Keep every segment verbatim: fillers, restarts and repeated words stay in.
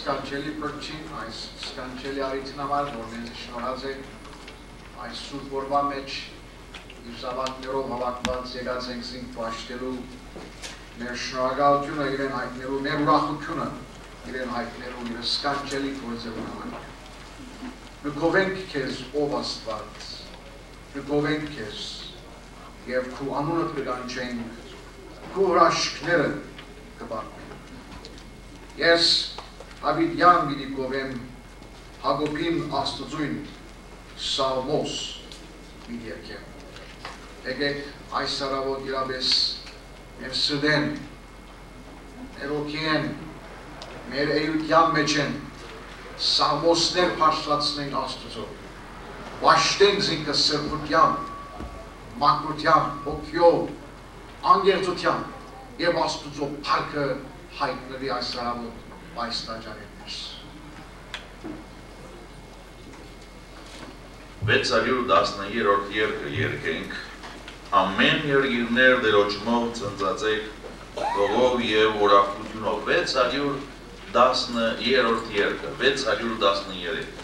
skancheli purching, I skancheli aritinamar, Norman's Shnoraze, I stood for one match, Isavat Nero, Havakvan, Segatsing Sing, Pashtelu, Nershnagal Tuna, even I Neru, Neru Kuna, even I Neru, skancheli for the woman. The Kovenkes Ovastvat, the Kovenkes, you have Ku Amunat Begancheng, Kurash Kneren, Kabak. Yes, Abid Yang Bidi Govem, Hagopim Astuzuin, Salmos, Midiakem. Egek, Aysaravo Dirabes, Evsuden, Erokien, Mer Eyut Yammechen, Salmos ner Pashlatsning Astuzo, Washting Zinka Serput Makut Yam, Okyo, Angertut Yam, Ev Astuzo Parke, Հայտնվի այս հարամոտ այս տաճարերս։ վեց հարյուր տասներորդ երգը երգենք, ամեն երգիրներ դերոճմով ծնծածեք, գողով և ուրախությունով, վեց հարյուր տասներորդ երգը, վեց հարյուր տասներեք։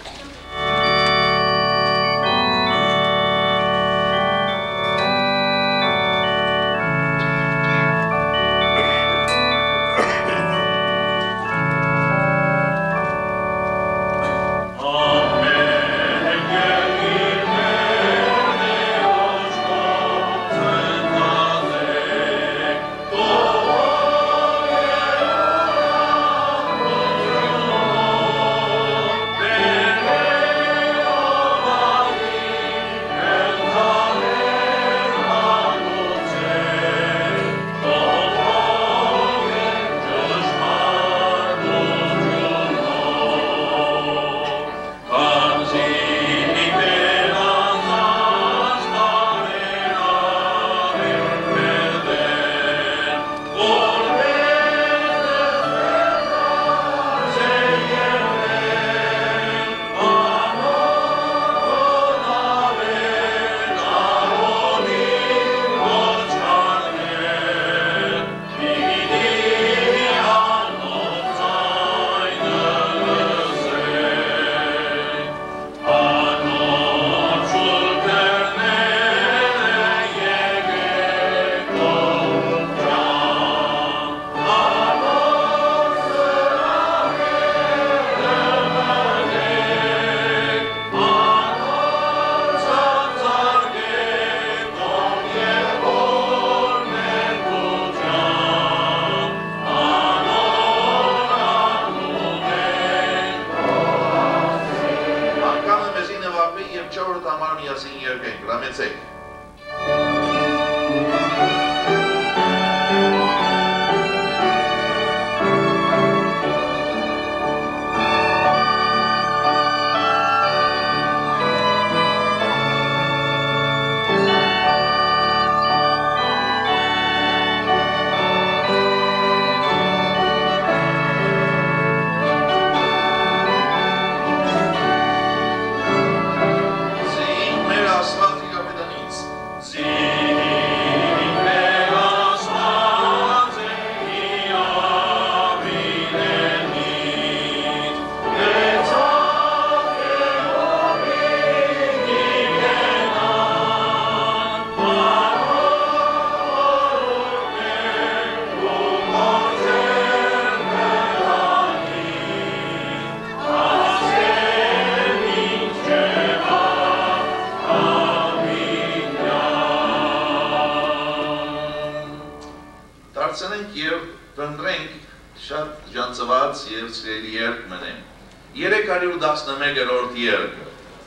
երեք հարյուր տասնմեկերորդ երգը,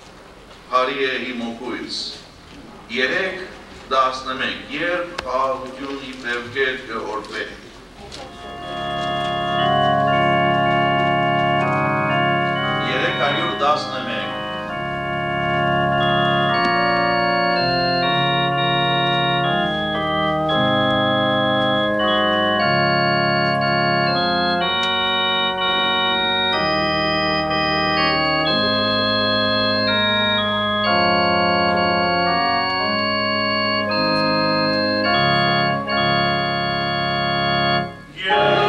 հարի է հիմոքույս, երեք տասնմեկ, երբ խաղաղություն իբրև կետքը օրվե։ երեք հարյուր տասնմեկ Yeah.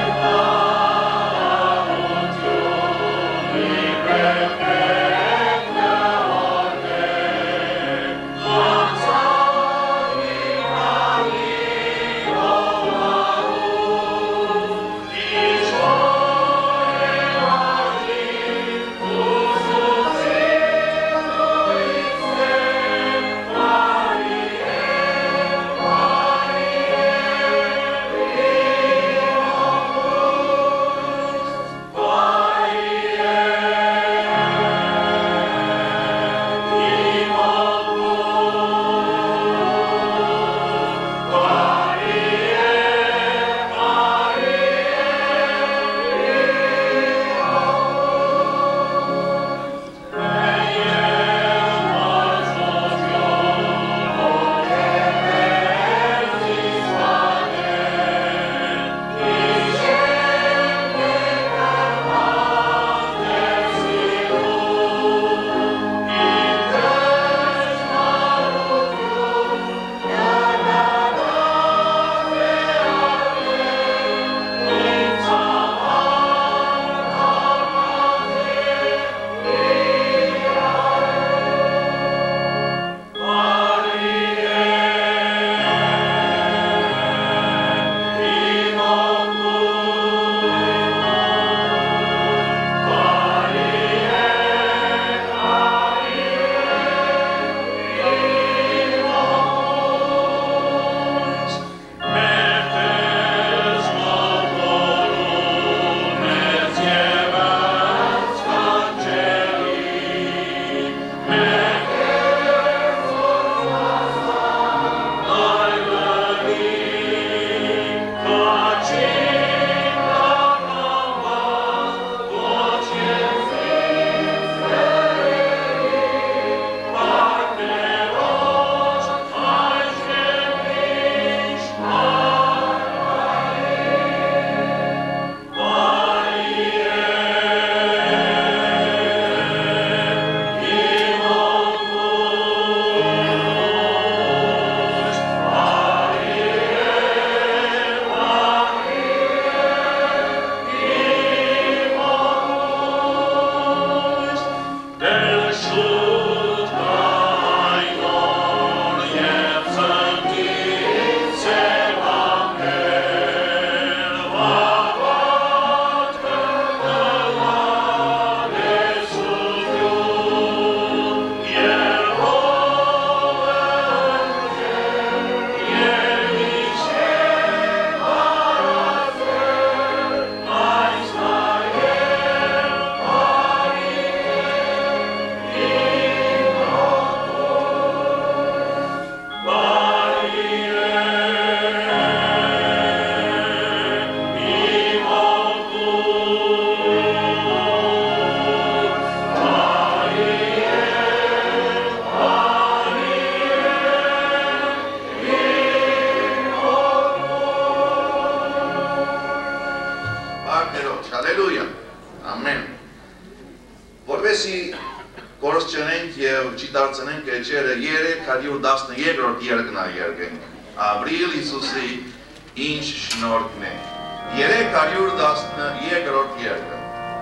Citացնենք էջերը երեք հարյուր տասներորդ երկն է երկենք, Ապրիլ Հիսուսի ինչ շնորհքն է, երեք հարյուր տասներորդ երկը։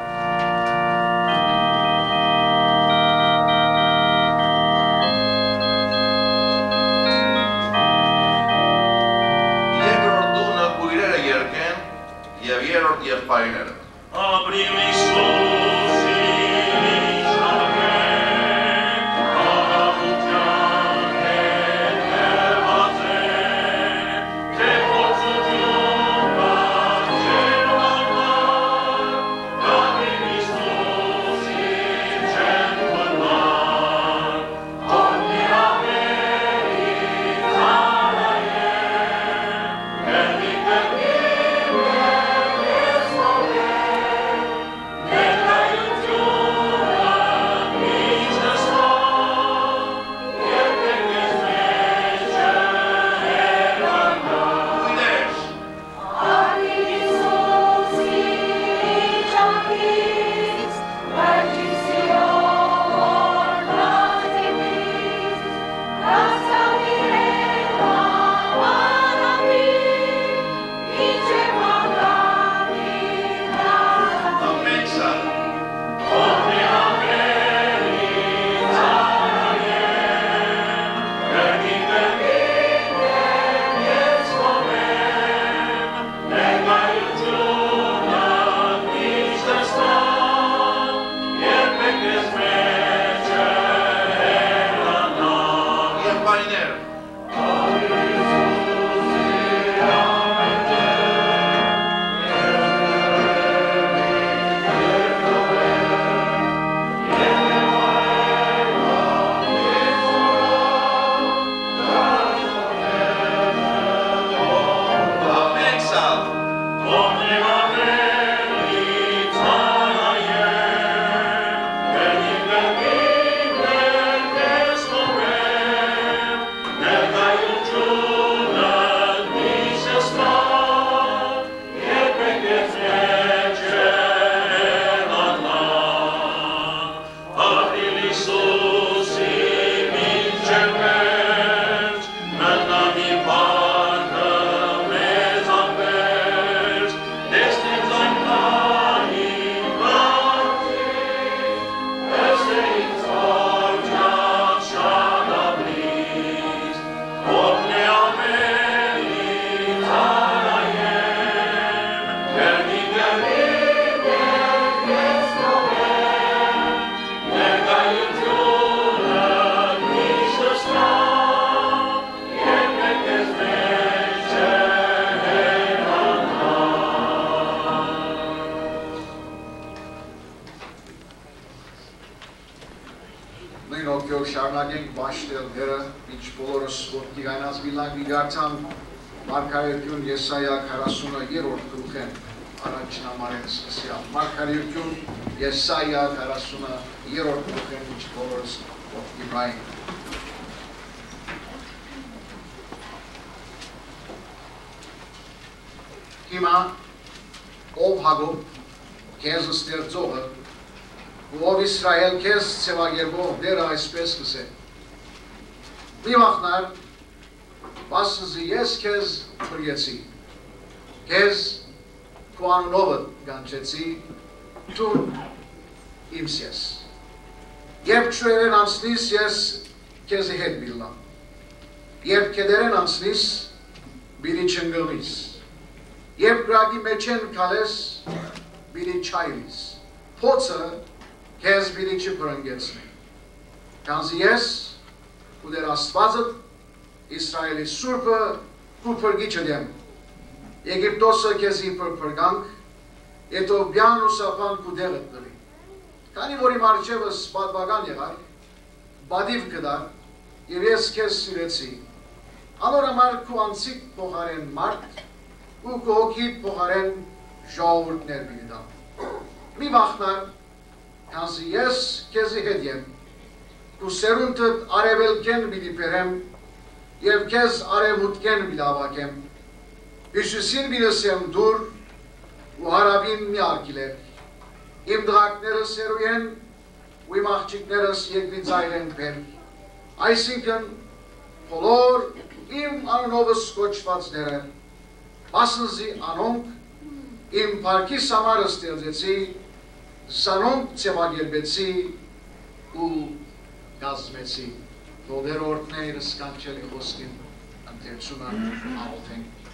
Երկրորդ դունը կույրերը երկեն և երրորդ եղբայրները։ Ապրիլ Հիսուսի Thank you. նույն օգյով շարունակենք başlayել դերը, ինչ բոլորս ոտքի գայնած միլանք վիգարցան Մարգարեություն Եսայա քառասուներորդ գլուխեն առաջին համարեն սկսյալ։ Մարգարեություն Եսայա քառասուներորդ գլուխեն ինչ բոլորս ոտքի գայնք։ Հիմա ով Հակոբ քեզ ստեղծողը ով Իսրայել քեզ ցավագերբող դերը այսպես կսե մի վախնար բասզի ես քեզ փրկեցի քեզ քո անունով գանչեցի դու իմս ես երբ ճուրեն անցնիս ես քեզ հետ բիլամ երբ կդերեն անցնիս բիլի չնգլիս երբ գրագի մեջ են կալես բիլի չայլիս փոցը քեզ բիլի չփրկեցնի քանզի ես ու դեր Աստվածդ Իսրայելի Սուրբը ու փրկիչը եմ Եգիպտոսը քեզի փրկանք Էթոպիան ու Սափան ու դեղը դրի քանի որ իմ արջևս պատվական եղար բադիվ կդար եւ ես քեզ սիրեցի անորամար քու անցիկ փոխարեն մարդ ու քո հոգի փոխարեն ժողովուրդներ բիդամ մի վախնար քանզի ես քեզի հետ եմ ու սերունդդ արևելքեն բիդի բերեմ եւ քեզ արևմուտքեն բիդավակեմ Հյուսիսին բիդեսեմ դուր ու հարավին մի արգիլեր իմ դղակները սերու են ու իմ աղջիկներս երկրի ծայրեն բեր այսինքն բոլոր իմ անունովս կոչվածները Մասնզի անոնք իմ պարկիս համարը ստեղծեցի, սանոնք ծևագերբեցի ու գազմեցի, դոդեր օրդները սկանչելի խոսքին ընտերցունը աղոթենք։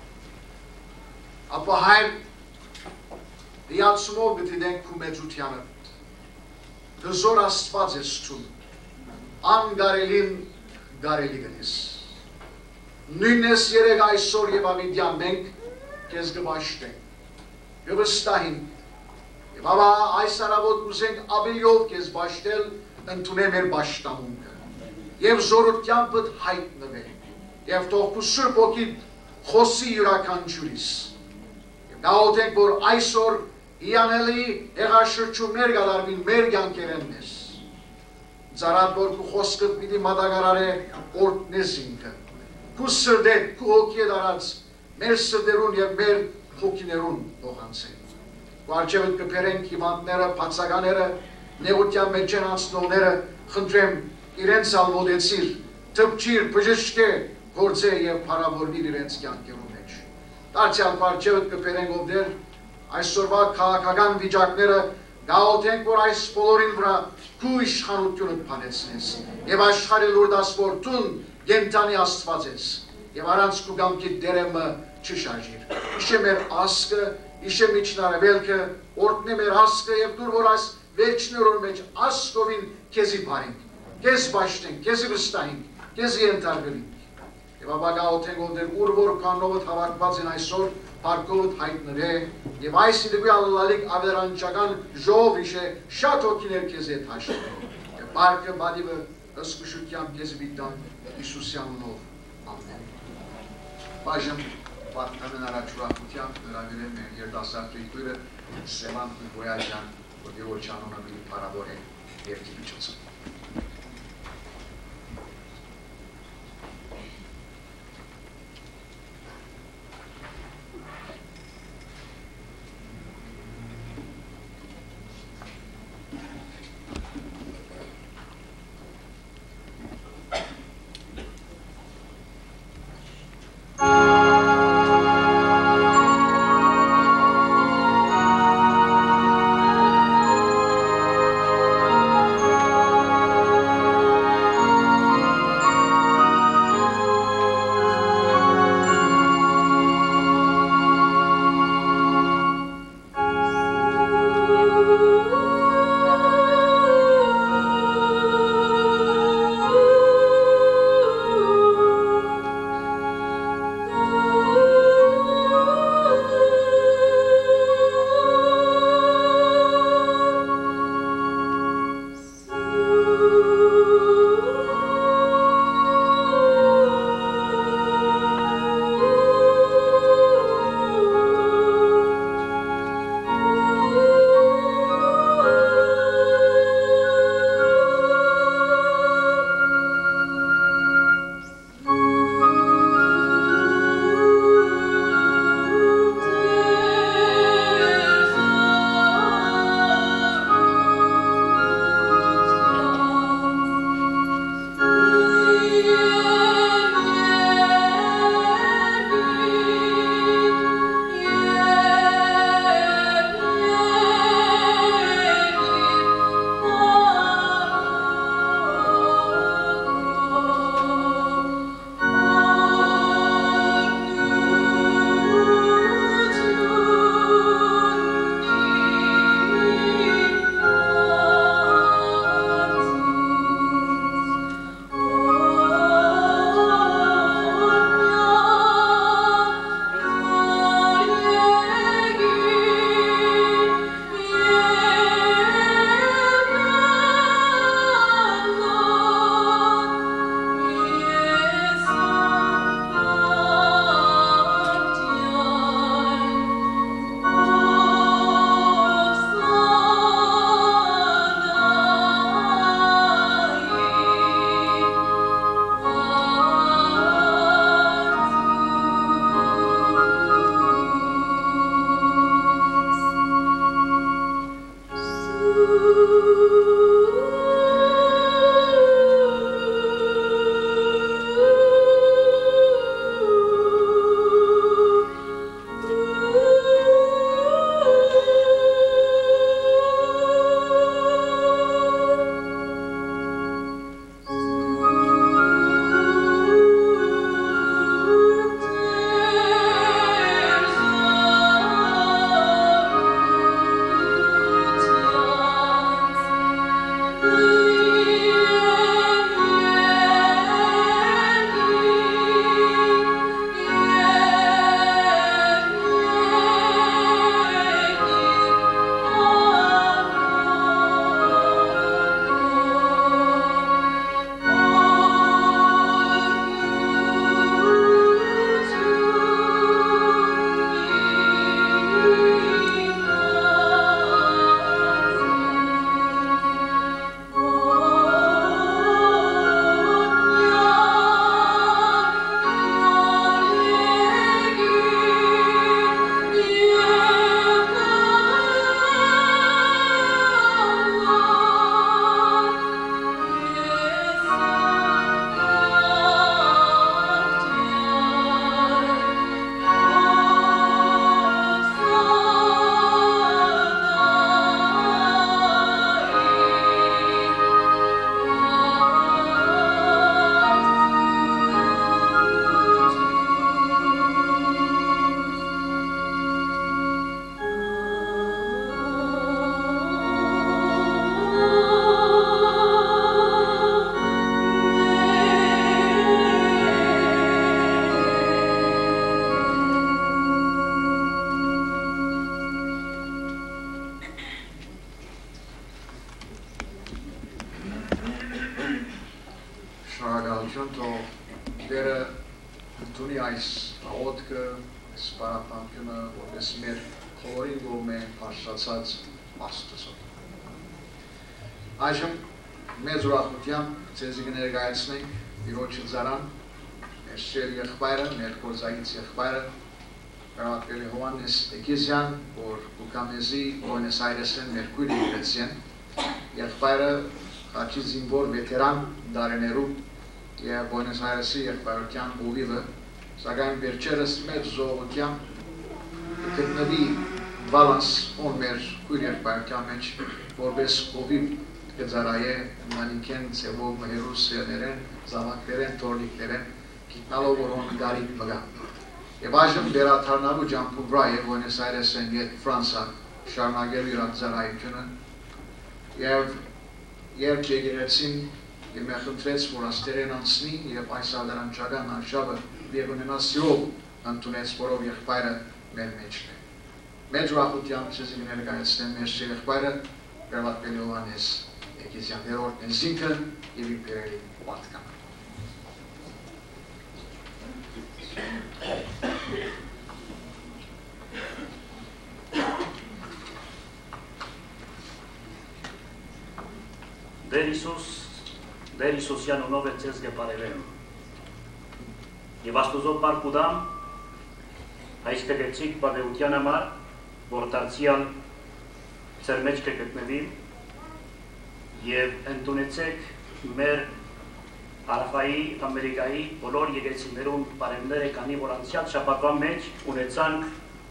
Ապա հայր դիացումով գտիդենք կու մեծությանը, գզոր աստված ես ճուն, անգարելին գարելի գնես։ Նույնես երեկ այսօր և ամիդյան մենք կեզ գբաշտենք, գվստահինք, և ավա այս արավոտ կուզենք աբիլյով կեզ բաշտել ընդունե մեր բաշտամունքը, և զորությանպըտ հայտնվե, և թող կու սուրբ ոգիտ խոսի յուրականչուրիս, և գաղոթենք, որ այսօր իանելի հեղաշրջումներ գադարվին մեր գյանքերեն ես, ծարատ, որ կու խոսկըտ պիտի մատագարար է օրդնես ինքը, Կու սրդետ, կու հոգի դարած, մեր սրդերուն և մեր հոգիներուն դողանցեն։ Կու արջևըտ կպերենք հիմանտները, պացակաները, նեղության մեջ են անցնողները, խնդրեմ իրենց ալմոդեցիր, թպչիր, բժշկե, գործե և պարավորվիր իրենց կյանքերուն մեջ։ Դարձյալ արջևըտ կպերենք ով դեր, այսօրվա քաղաքական վիճակները գաղոթենք, որ այս բոլորին վրա կու իշխանությունըտ պանեցնես և աշխարի լուրդասվորդուն Գենտանի աստված ես, և արանց կու գամքիտ դերեմը չշաջիր։ Իշե մեր ասկը, իշե միջնարևելքը, օրդն է մեր ասկը և դուր որ այս վերջներոն մեջ ասկովին կեզի բարինք, կեզ բաշտենք, կեզի վստահինք, կեզի ենթարգրինք։ Եվ ապագաղոթենք ով դեր ուր որ կանովըտ հավակված են այսօր, պարկովըտ հայտնրե, և այս իդգույ ալլալիք ավերանչական ժով իշե շատ հոգիներ կեզ ետ հաշտեն, և պարկը բադիվը ըսկուշությամբ կեզ բիտան Իսուսյանունով, ամեն։ Բաժմ պատկամեն առաջուրախությամբ նրավիր է մեր երդասարդ ռիկույրը Սևան Բոյաջյան, որ երոչանոնը բիլի պարավոր է երկի միջոցը։ շնորհակալություն, թող Տերը ընդունի այս աղոթքը, այս պարապանքյունը, որպես մեր բոլորին կողմ է բարձրացած Աստծո։ Այժմ մեծ ուրախությամբ ձեզ կներկայացնենք Տիրոջը ծառան, մեր սեր եղբայրը, մեր գործակից եղբայրը, Գարավատվելի Հովհաննես Էգիզյան, որ ուկամեզի Բուենոս Այրեսն մեր քույր եկեղեցին, եղբայրը խաչի զինվոր վետերան դարեներու եւ Բուենոս Այրեսի եղբայրության ուղիվը, սակայն վերջերս մեծ զողությամբ գտնվի բալանս on մեր քույր եղբայրության մեջ, որպես ուղիվ կծառայե մանիքեն ծևով մհերու սերներեն, զավակներեն, թորնիկներեն, գիտնալով որոն գարիկ մգա։ Եվ այժմ վերադառնալու ջամփու վրա է Բուենոս Այրեսեն եւ Ֆրանսա շարունակել իր ծառայությունը եւ երբ եկեղեցին իմեխնդրեց որ աստերեն անցնի եւ այս ադրանչական արշավը եղունենա սիրով ընդունեց որով եղբայրը մեր մեջն է։ Մեծ ուրախությամբ ցեզ ներկայացնեմ մեր եղբայրը Գարավատվելի Հովհաննես Էգիզյան երրորդ նզինքը եւ իբերելի պատկան։ Դեր Հիսուս, Դեր Հիսուսյան ունով է ձեզ գպարևեմ։ Եվ Աստուծո պարկուդամ, այս կգեցիկ բադեության համար, որ դարձյալ ձեր մեջ կգտնվի և ընդունեցեք մեր Արավայի, Ամերիկայի բոլոր եկեղեցիներուն բարևները, քանի որ անցյալ շաբաթվա մեջ ունեցանք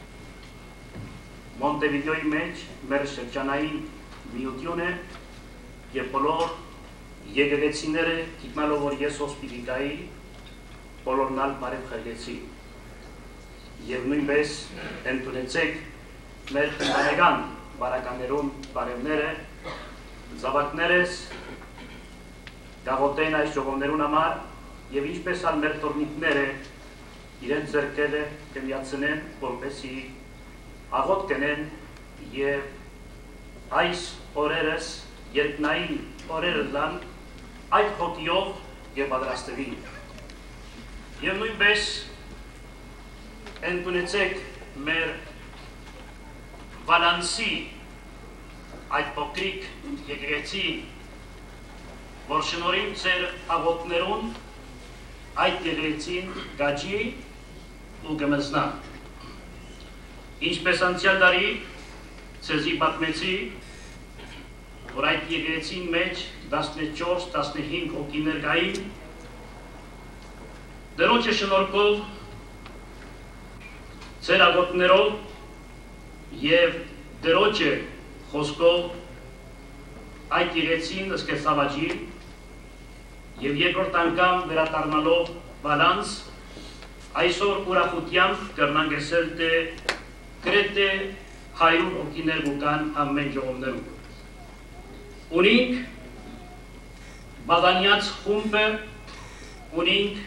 Մոնտեվիդեոյի մեջ մեր շրջանային միությունը եւ բոլոր եկեղեցիները գիտնալով որ ես հոսպիտալի բոլորն ալ բարև խրգեցի եւ նույնպես ընդունեցեք մեր ընտանեկան բարականերուն բարևները զավակներս գաղութեն այս ժողովներուն համար եւ ինչպես ալ մեր թորնիկները իրենց ձեռքերը կմիացնեն որպեսզի աղոթ կնեն եւ այս օրերս երկնային օրերը լան այդ հոգիով եւ պատրաստվի եւ նույնպես ընդունեցեք մեր բալանսի այդ փոքրիկ եկեղեցի որ շնորհիվ ձեր աղոթներուն այդ եկեղեցին գաջի ու գմզնա ինչպես անցյալ տարի ցեզի պատմեցի որ այդ եկեղեցին մեջ տասնչորս տասնհինգ հոգիներ կային Տերոջը շնորհքով ձեր աղոթներով եւ Տերոջը խոսքով այդ եկեղեցին սկսավաճի եւ երկրորդ անգամ վերադառնալով բալանս այսօր ուրախությամբ կրնանք ասել թե գրեթե հայրուն հոգիներ կան ամեն ժողովներում ունենք բադանյաց խումբը ունենք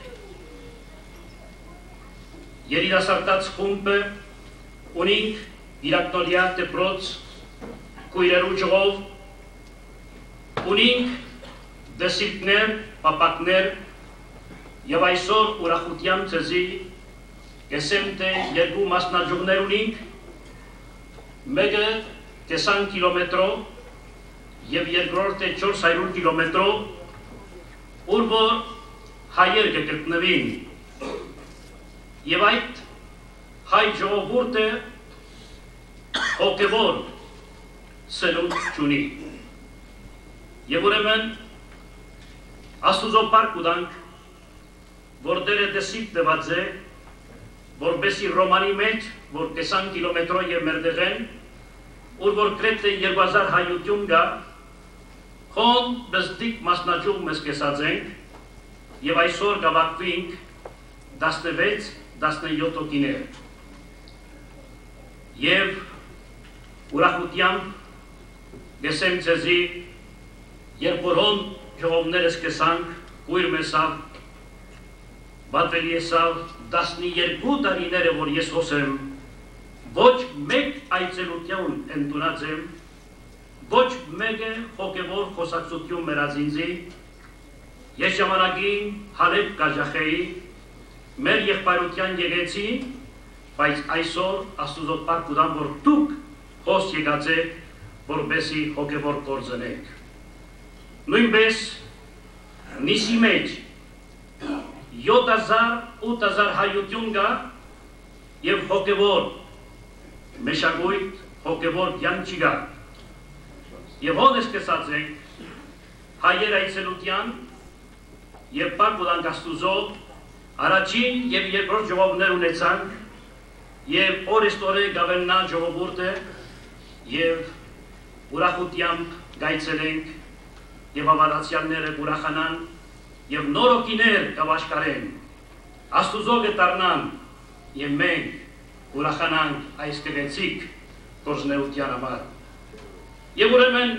երիտասարդաց խումբը ունենք իրակնորյա դպրոց քույրերու ժողով ունենք դասիկներ պապակներ եւ այսօր ուրախությամբ ցեզի կեսեմ թե երկու մասնաճյուղներ ունենք մեկը կեսան կիլոմետրով եւ երկրորդը չորս հարյուր կիլոմետրով ուր որ հայեր կգտնվին եւ այդ հայ ժողովուրդը հոգեվոր սերունդ չունի եւ ուրեմն Աստուծո պարկ ուտանք որ դերը դեսիք դված է որպեսի Ռոմանի մեջ որ կեսան կիլոմետրով եւ մերդեղեն ուր որ գրեթե երկու հազար հայություն կա Խոն բզդիկ մասնաճյուղ մեզ կեսած ենք և այսօր գավակվինք տասնվեց տասնյոթ հոգիներ և ուրախությամբ գեսեմ ձեզի երբ որ հոն ժողովներս կեսանք կույր մեսավ բատվելի եսավ տասնյերկու տարիները որ ես հոսեմ ոչ մեկ այցելության ընդունած եմ ոչ մեկը հոգևոր խոսակցություն մեր ազինձի ես ժամանակին Հալեբ կաջախեի մեր եղբայրության եկեցին, բայց այսօր Աստուծո փառք ուտամ, որ դուք հոս եկած եք, որպեսզի հոգևոր գործնեք։ Նույնպես Նիսի մեջ յոթ հազար ութ հազար հայություն կա եւ հոգևոր մեշագույթ, հոգևոր կյանք չկա։ Եվ ո՞ն է սկսած ենք հայեր այցելության եւ փառք ուտանք Աստուծո առաջին եւ երկրորդ ժողովներ ունեցանք եւ օրեստորե գավելնա ժողովուրդը եւ ուրախությամբ գայցելենք եւ հավատացյալները ուրախանան եւ նորոգիներ կվաշխարեն Աստուծո կդառնան եւ մենք ուրախանանք այս գեղեցիկ գործունեության համար եւ ուրեմն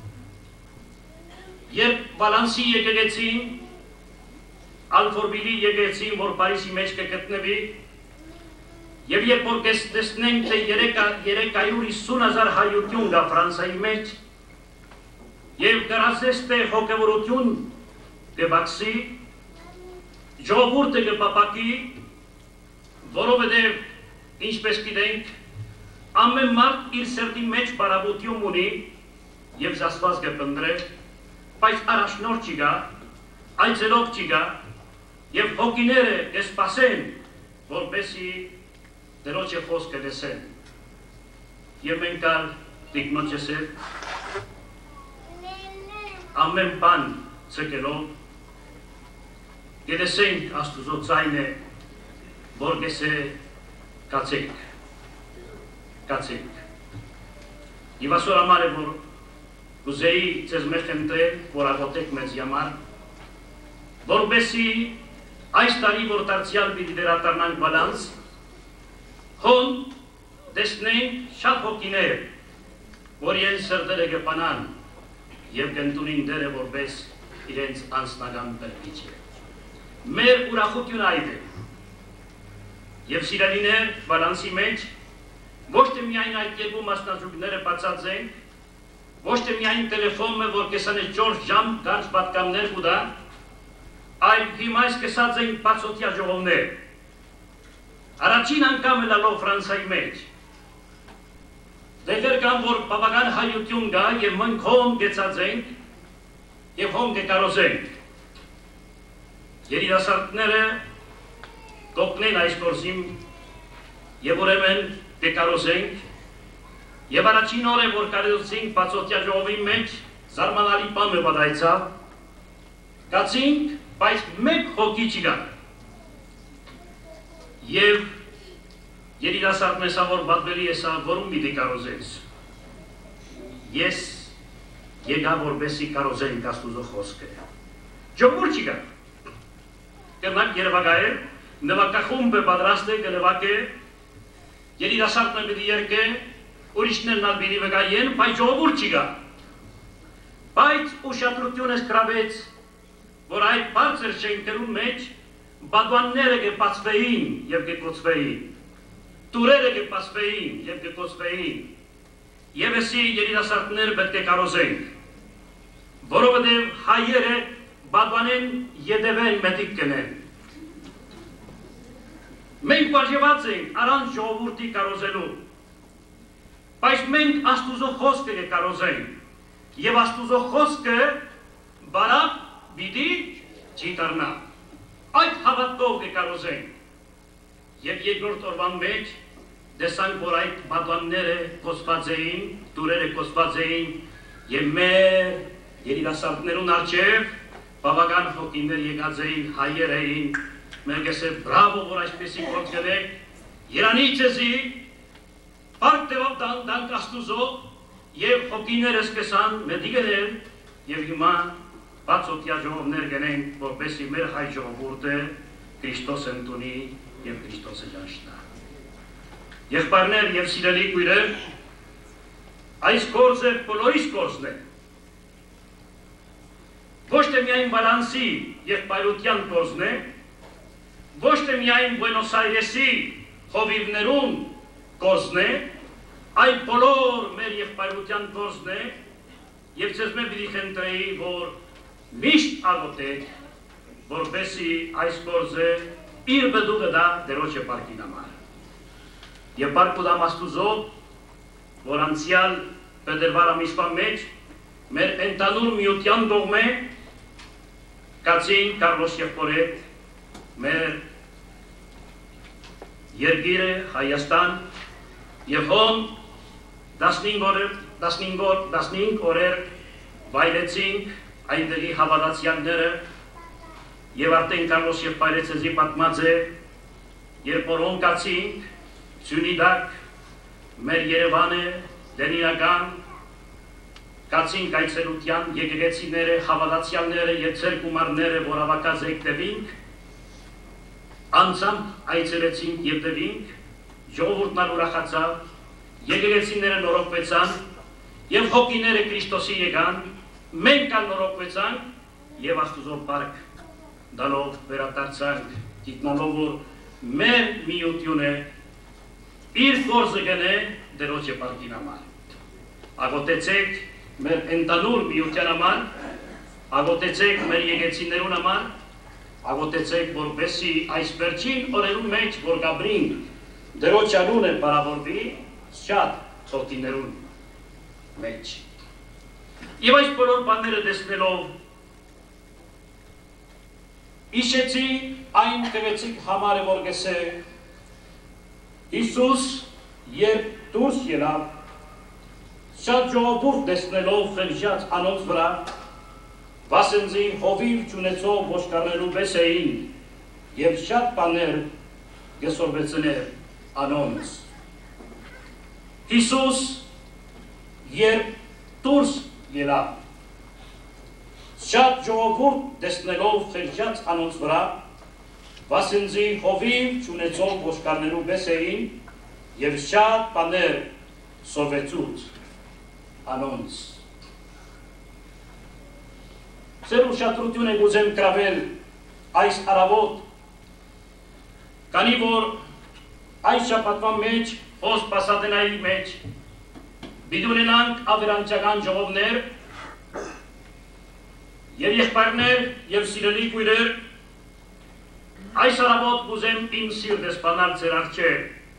երբ Վալանսի եկեղեցին Ալֆորբիլի եկեղեցին որ Փարիզի մեջ կգտնվի եւ երբ որ տեսնենք թե երեք հարյուր հիսուն հազար հայություն կա Ֆրանսիայի մեջ եւ գրածես թե հոգեվորություն կբացի ժողովուրդը կպապակի որովհետեւ ինչպես գիտենք ամեն մարդ իր սրտի մեջ բարավություն ունի եւ զասված կփնտրե բայց առաջնորդ չկա այցելող չկա եւ հոգիները կսպասեն որպեսի դրոջը խոսքը լսեն եւ մենք ալ տիկնոջս ամեն բան ցկելով գերեսենք Աստուծո ձայնը որ գեսե կացեք կացեք եւ ասոր համար է որ կուզեի ձեզ մեջ ընտրել որ աղոթեք մեզ համար որպեսի այս տարի որ դարձյալ պիտի վերադառնանք Վալանս հոն տեսնենք շատ հոգիներ որ իրենց սրտերը կպանան եւ կընդունին դերը որպես իրենց անձնական բերքիչը մեր ուրախությունը այդ է եւ սիրելիներ Վալանսի մեջ ոչ թե միայն այդ երկու մասնաճյուղները բացածենք ոչ թե միայն տելեֆոնը որ քսանչորս ժամ գանց պատկաններ կուտա այլ հիմա սկսած են բացօթյա ժողովներ առաջին անգամ ելալով Ֆրանսիայի մեջ դեր կան որ բավական հայություն կա եւ մենք հոն գեցած ենք եւ հոն կկարոզենք երիտասարդները կօգնեն այս գործին եւ ուրեմն կկարոզենք եւ առաջին օրը որ կարողացինք բացօթյա ժողովի մեջ զարմանալի բան մը պատահեցավ գացինք բայց մեկ հոգի չկա եւ երիտասարդ մեսավոր բադվելի էսա որում պիտի կարոզես ես եկա որպեսի կարոզենք Աստուծո խոսքը ժողովուրդ չկա կնանք երևակայել նվակախումբը պատրաստ է կնվակե երիտասարդն պիտի երկե ուրիշներն ալ պիտի վկայեն բայց ժողովուրդ չկա բայց ուշադրությունս գրավեց որ այդ բարձր շենքերում մեջ բադուանները կբացվեին եւ կկոծվեին տուրերը կբացվեին եւ կկոծվեին եւ էսի երիտասարդներ պետք է կարոզենք որովհետեւ հայերը բադուանեն յետևեն մետիկ կնեն մենք բաժանված ենք առանց ժողովրդի կարոզելու բայց մենք Աստուծո խոսքը կկարոզենք եւ Աստուծո խոսքը բարակ պիտի չի դառնա այդ հավատքով կկարոզենք եւ երկրորդ օրվան մեջ տեսանք որ այդ բադուանները կոծված էին տուրերը կոծված էին եւ մեր երիտասարդներուն արջև բավական հոգիներ եկած էին հայեր էին մենք ասել բրավո որ այսպեսի գործ գնեք Երանի ցեզի բարդ դեպով դանք Աստուծո եւ հոգիները սկսան մեդիգել եւ հիմա բացօթյա ժողովներ գնենք որպեսի մեր հայ ժողովուրդը Քրիստոս ընդունի եւ Քրիստոսը ճանչնա եղբայրներ եւ սիրելի քույրեր այս գործը բոլորիս գործն է ոչ թե միայն Վալանսի եղբայրության գործն է ոչ թե միայն Բուենոս Այրեսի հովիվներուն գործն է այլ բոլոր մեր եղբայրության գործն է եւ ցեզ մե պիտի խնդրեի որ միշտ աղոթեք որպեսի այս գործը իր բդուղը դա դերոջը պարկին համար։ Եվ պարկուդամ աստուզով, որ անցյալ պետերվար ամիսվա մեջ մեր ընտանուր միության դողմե կացին Կարլոս Եղբորետ, մեր երկիրը Հայաստան և հոն տասնհինգ օրեր վայլեցինք այնտեղի հավատացյալները և արդեն Կարլոս Եղբայրեցեզի պատմած է, երբ որ հոն կացինք, Սյունիդակ, մեր Երևանը, Լենինական, կացինք այցելության եկեղեցիները, հավատացյալները և ձեր գումարները, որ հավաքած եք տևինք, անձամբ այցելեցինք և տևինք, ժողովուրդն ուրախացավ, եկեղեցիները նորոգվեցան և հոգիները Քրիստոսի եկան, մենք ալ նորոգվեցանք և Աստուծո փառք դալով վերադարձանք, գիտնալով որ մեր միությունը իր գործը գնե դերոջը պարկին համար։ Ագոտեցեք մեր ընտանուր միության համար, ագոտեցեք մեր եկեղեցիներուն համար, ագոտեցեք որպեսզի այս վերջին օրերու մեջ որ գաբրինք դերոջ անունը բարավորվի շատ հոգիներուն մեջ։ Եվ այս բոլոր բաները տեսնելով իշեցի այն տվեցիք համարը որ գսե Հիսուս երբ դուրս ելավ, շատ ժողովուրդ տեսնելով խեղճած անոնց վրա, վասնզի հովիվ չունեցող ոչխարներու պես էին և շատ բաներ գսորվեցներ անոնց։ Հիսուս երբ դուրս ելավ, շատ ժողովուրդ տեսնելով խեղճած անոնց վրա, վասնզի հովիվ չունեցող ոչխարներու պես էին և շատ բաներ սորվեցուց անոնց։ Ձեր ուշադրություն եք ուզեմ կրավել այս առավոտ, քանի որ այս շաբաթվա մեջ, խոս պասադենայի մեջ, պիտի ունենանք ավերանչական ժողովներ և եղբայրներ և սիրելի քույրեր, այս առավոտ կուզեմ իմ սիրտս բանալ ձեր առջև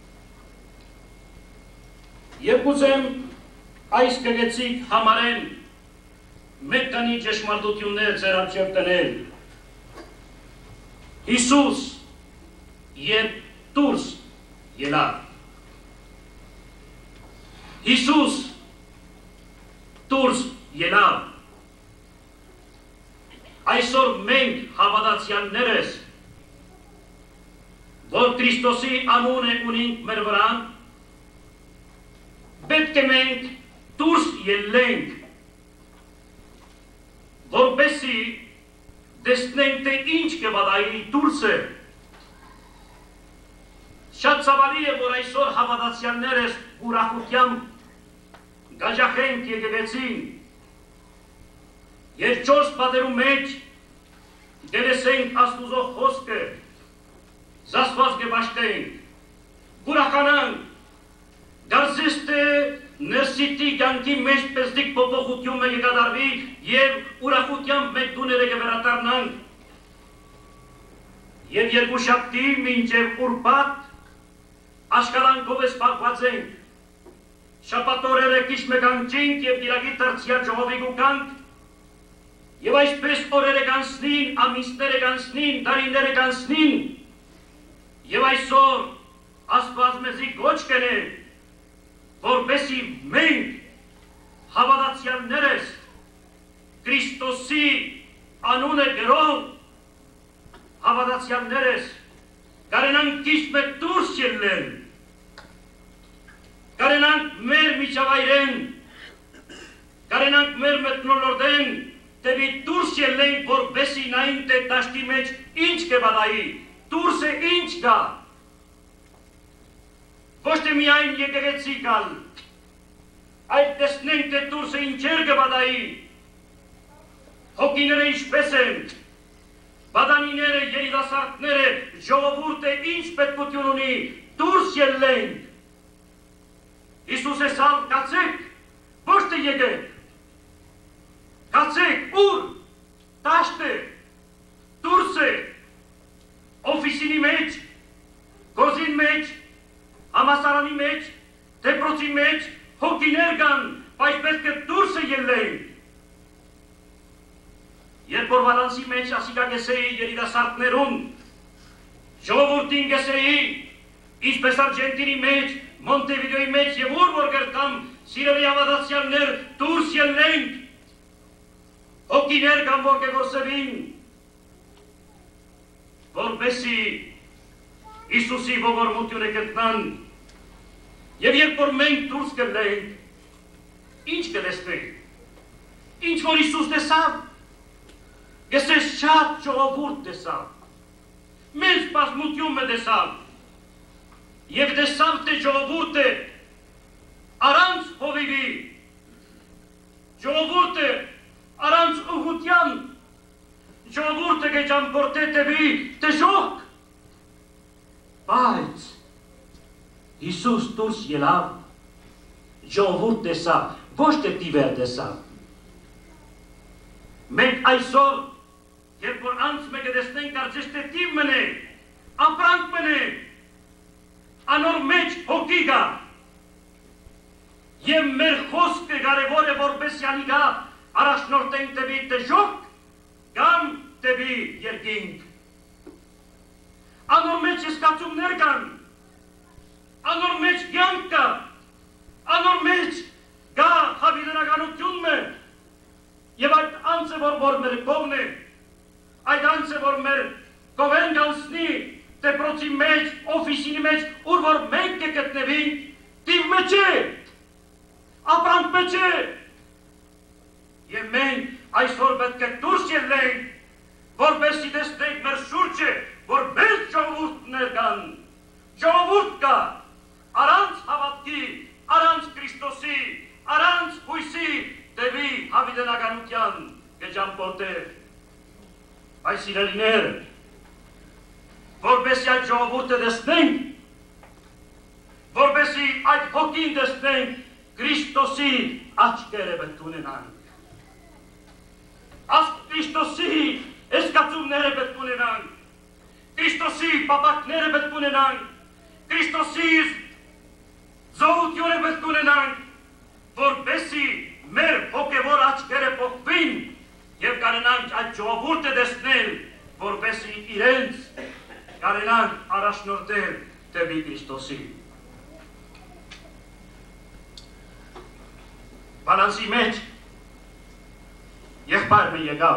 և կուզեմ այս գեղեցիկ համարեն մեկ քանի ճշմարտություններ ձեր առջև տնել։ Հիսուս երբ դուրս ելավ, Հիսուս դուրս ելավ, այսօր մենք հավատացյալներս որ Քրիստոսի անունը ունենք մեր վրա, պետք է մենք դուրս ելենք, որպեսզի տեսնենք թե ինչ կվադայի դուրսը։ Շատ ցավալի է, որ այսօր հավատացյալներս ուրախությամբ գաժախենք եկեղեցին և չորս պատերու մեջ դերեսենք Աստուծո խոսքը, զասված կբաշտենք, գուրախանանք, դարձես թե ներսիտի կյանքի մեջ պեսդիկ փոփոխություն մեկ կդարվի և ուրախությամբ մեկ դուները կվերադառնանք և երկուշաբթի մինչև ուրբաթ աշխատանքով զբաղված ենք, շաբաթ օրերը քիչ մեկանչենք և Կիրակի դարձյալ ժողովի կուկանք և այսպես օրերը կանցնին, ամիսները կանցնին, տարիները կանցնին և այսօր Աստված մեզի գոչ կնե, որպեսզի մենք հավատացյալներս Քրիստոսի անունը գրող հավատացյալներս կարենանք քիչ մեկ դուրս ելնել, կարենանք մեր միջավայրեն, կարենանք մեր մթնոլորտեն դեպի դուրս ելնենք, որպեսզի նայենք թե դաշտի մեջ ինչ կվադայի, դուրսը ինչ կա, ոչ թե միայն եկեղեցի կալ, այլ տեսնենք թե դուրսը ինչեր կվադայի, հոգիները ինչպես են, բադանիները, երիտասարդները, ժողովուրդը ինչ պետքություն ունի, դուրս ելնենք։ Հիսուս էսալ կացեք, ոչ թե եկեք, կացեք, ուր, դաշտը, դուրս է, օֆիսինի մեջ, գոզին մեջ, համասարանի մեջ, դեպրոցի մեջ, հոգիներ կան, բայց պետք է դուրսը ելնենք։ Երբ որ Վալանսի մեջ ասիկա գեսեի երիտասարդներուն, ժողովուրդին գեսեի, ինչպես Արգենտինի մեջ, Մոնտեվիդեոյի մեջ եւ ուր որ կրկամ սիրելի հավատացյալներ դուրս ելնենք, հոգիներ կան որ կգործեին, որպեսի Իսուսի ողորմությունը գտնան եւ երբ որ մենք դուրս կելնենք, ինչ կտեսնենք, ինչ որ Իսուս տեսավ, ես ես շատ ժողովուրդ տեսավ, մեծ բազմություն մը տեսավ, եւ տեսավ թե ժողովուրդը առանց հովիվի, ժողովուրդը առանց ուղղության, ժողովուրդը կճամփորդե դեպի դժոխք, բայց Հիսուս դուրս ելավ, ժողովուրդ տեսավ, ոչ թե տիվեր տեսավ։ Մենք այսօր, երբ որ անց մեկը տեսնենք, կարծես թե տիվ մնե, ապրանք մնե, անոր մեջ հոգի գա, եւ մեր խոսքը կարևոր է որպես յանիկա առաջնորդենք դեպի դժոխք կամ դեպի երկինք։ Անոր մեջ զգացումներ կան, անոր մեջ կյանք կա, անոր մեջ կա հավիտենականությունն է, եւ այդ անձը որ որ մեր կողմն է, այդ անձը որ մեր կողմեն գանցնի դեպրոցի մեջ, օֆիսինի մեջ, ուր որ մենք կգտնվենք, տիվ մեջ է, ապրանք մեջ է, եւ մենք այսօր պետք է դուրս ելնենք, որպեսզի տեսնենք մեր շուրջը, որ մեծ ժողովուրդներ կան, ժողովուրդ կա, առանց հավատքի, առանց Քրիստոսի, առանց հույսի, դեպի հավիտենականության կճամփորդե։ Այս սիրելիներ, որպեսզի այդ ժողովուրդը տեսնենք, որպեսզի այդ հոգին տեսնենք, Քրիստոսի աչքերը պետք ունենանք։ Այս Քրիստոսի զգացումները պետք ունենանք, Քրիստոսի պապակները պետք ունենանք, Քրիստոսի զոհությունը պետք ունենանք, որպեսզի մեր հոգևոր աչքերը փոխվին եւ կարենանք այդ ժողովուրդը տեսնել, որպեսզի իրենց կարենանք առաջնորդել դեպի Քրիստոսի։ Վալանսի մեջ եղբայրը եկավ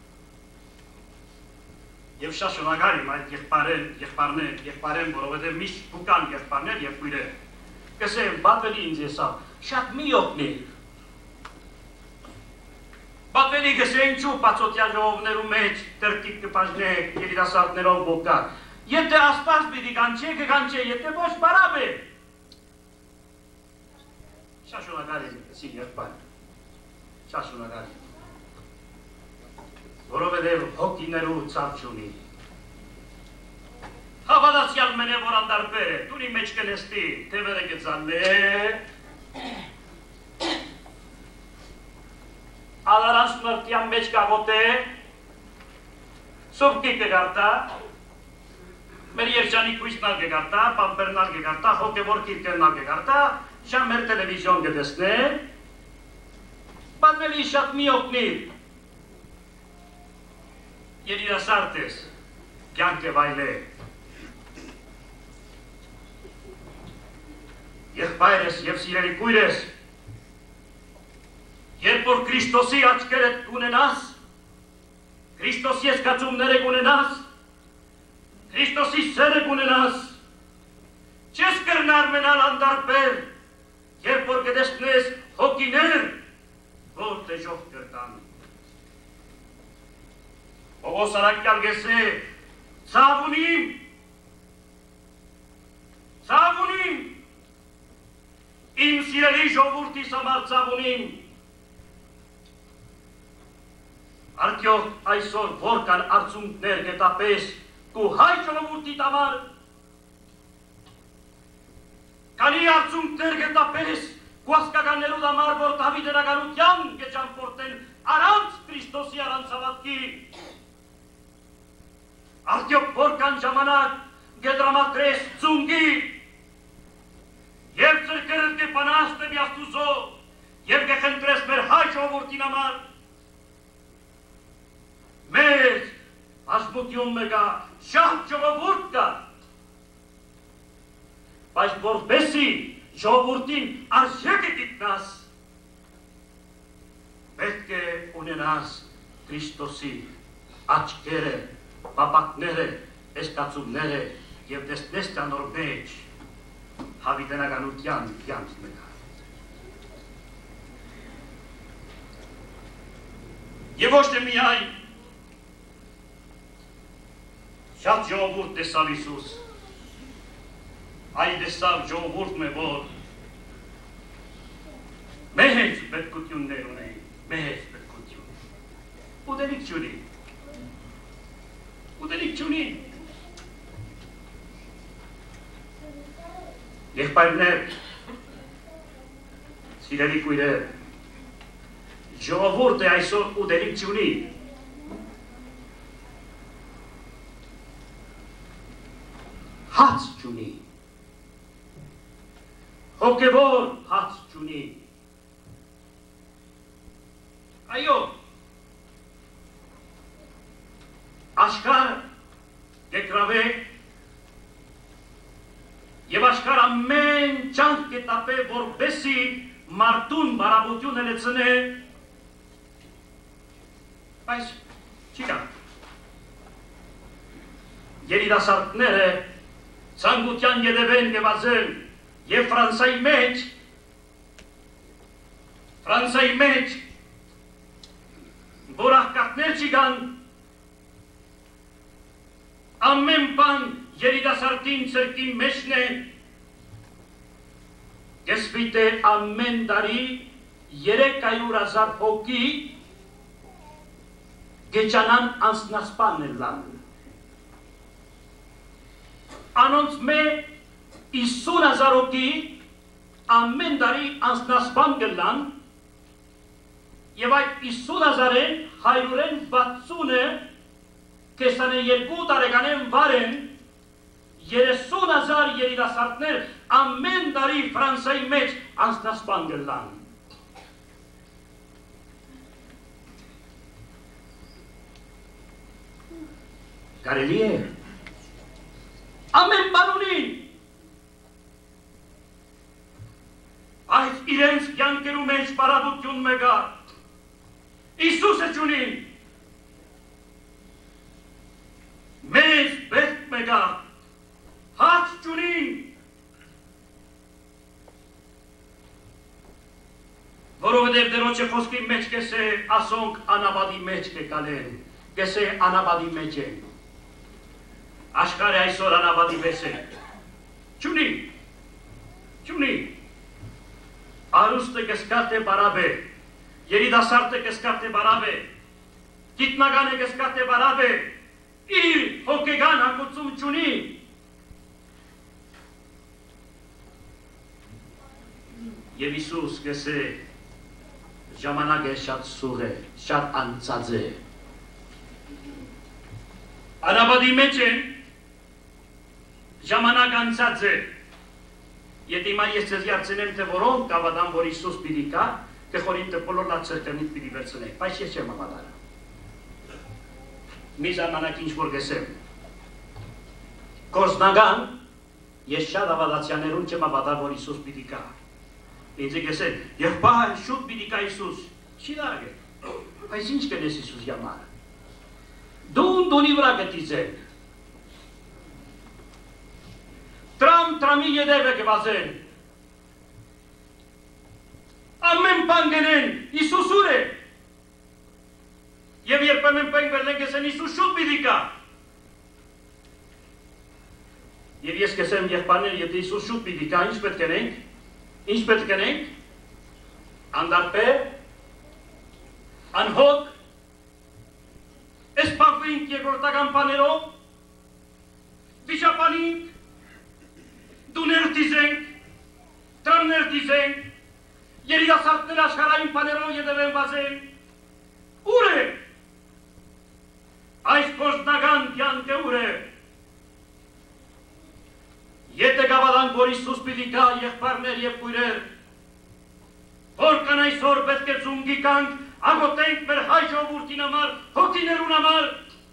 եւ շատ շնորհակալ եմ այդ եղբայրեն, եղբայրներ, եղբայրեն, որովհետեւ միշտ բուկան եղբայրներ եւ քույրեր։ Կսեմ, բատվելի ինձ եսավ, շատ մի օգնի։ Բատվելի կսեմ, ինչու բացօթյա ժողովներու մեջ տրտիկ կպաշնեք, երիտասարդներով բոկար։ Եթե Աստված պիտի կանչե, կկանչե, եթե ոչ բարավ է։ Շատ շնորհակալ եմ, սիրելի եղբայր, շատ շնորհակալ եմ, որովհետև հոգիներու ցավ չունի։ Հավատացյալ մենե որ անդարբեր է, դունի մեջ կնեստի, թևերը կծալե, ալարանց մրտյան մեջ կաղոտ է, սուրկի կգարտա, մեր երջանի կույսնալ կգարտա, պամպերնալ կգարտա, հոգևոր կիրկերնալ կգարտա, շան մեր տելևիզիոն կտեսնե, բանվելի շատ մի օգնի, երիտասարդ ես, կյանք է վայլե, եղբայր ես և սիրելի կույր ես, երբ որ Քրիստոսի աչքերը ունենաս, Քրիստոսի զգացումները ունենաս, Քրիստոսի սերը ունենաս, չես կրնար մնալ անդարբեր, երբ որ կտեսնես հոգիներ, որ դժոխք կրտան։ Պողոս առաքյալ գեսե, ցավ ունիմ, ցավ ունիմ, իմ սիրելի ժողովուրդիս համար ցավ ունիմ, արդյոք այսօր որքան արցունքներ գետապես կու հայ ժողովուրդի համար, քանի արցունքներ գետապես կու ասկականներու համար, որ հավիտենականության կճամփորդեն առանց Քրիստոսի առանց հավատքի, արդյոք որքան ժամանակ կդրամատրես ծունգի և ծրկրդ կպանաս դեպի Աստուծո և կխնդրես մեր հայ ժողովրդին համար մեզ ազգություն մեկա շատ ժողովուրդ կա բայց որպեսի ժողովրդին արժեքը գիտնաս պետք է ունենաս Քրիստոսի աչքերը, պապակները, տեսկացումները և տեսնես տանոր մեջ հավիտենականության կյանք մեկա։ Եվ ոչ թե միայն շատ ժողովուրդ տեսավ Իսուս, այլ տեսավ ժողովուրդ մե որ մեծ պետքություններ ունեին, մեծ պետքություն։ Ուտելիք չունի, ուտելիք չունի։ Եղբայրներ, սիրելի քույրեր, ժողովուրդը այսօր ուտելիք չունի։ Հաց չունի։ Հոգևոր հաց չունի։ Այո, աշխարհ կգրավե և աշխարհ ամեն ջանք կտապե, որպեսզի մարդուն բարապետությունը լցնե, բայց չի կա։ Երիտասարդները ցանկության ետևեն և ազեն և Ֆրանսայի մեջ, Ֆրանսայի մեջ, որ աղքատներ չի կան, ամեն բան երիտասարդին ցերկի մեջն է, կեսպիտե ամեն տարի երեք հարյուր հազար հոգի գեչանան անձնասպան լան։ Անոնց մե հիսուն հազար հոգի ամեն տարի անձնասպան գլան և այդ հիսուն հազարեն հարյուրեն վաթսունը քեսանեերկու տարեկանեն վարեն երեսուն հազար երիտասարդներ ամեն տարի Ֆրանսայի մեջ անձնասպան գլան։ Կարելի է ամեն բան ունին, այս իրենց կյանքերու մեջ պարապություն մեկա, Իսուսը չունին, մեզ պետք մեկա, հաց չունին, որովհետև դերոջը խոսքի մեջ կեսե ասոնք անաբադի մեջ կեկալեն, կեսե անաբադի մեջ են, աշխարհը այսօր անաբադի մեջ է, չունի, չունի, արուստը կսկատ է բարավ է, երիտասարդը կսկատ է բարավ է, գիտնականը կսկատ է բարավ է, իր հոգեգան հակուցում չունի, և Իսուս կսե ժամանակ է շատ սուր է, շատ անցած է, անաբադի մեջ են, ժամանակ անցած է, եթե հիմա ես ձեզ երցնեմ, թե որոնք կավադան, որ Իսուս պիտի կա, կխորին թե բոլոր լավ ծրկրնիտ պիտի վերցնեք, բայց ես չեմ ավադարը։ Մի ժամանակ ինչ-որ կեսեմ։ Կորզնագան, ես շատ ավադացյաներուն չեմ ավադար, որ Իսուս պիտի կա։ Ինձ կեսեն, և պահ շուտ պիտի կա Իսուս, չի դարագ է, բայց ինչ կնես Իսուս համար։ Դուն դունի վրա կտիզեն, Տրամ տրամի ետև է կվազեն, ամեն բան գնեն, Իսուս ուր է, և երբեմն պենգվել են կեսեն Իսուս շուտ պիտի կա, և ես կեսեմ եղբայրներ, եթե Իսուս շուտ պիտի կա, ինչ պետք կնենք, ինչ պետք կնենք, անդարպեր, անհոգ, էսպակվենք երկրորդական բաներով, վիշապանինք, դուներ դիզենք, տրամներ դիզենք, երիտասարդներ աշխարհային բաներով ետևեն վազենք, ուր է, այս գործնական կյանքը ուր է, Հիսուս պիտի գա եղբայրներ և քույրեր, որքան այսօր պետք է ծունգի կանք, աղոթենք մեր հայ ժողովրդին համար, հոգիներուն համար,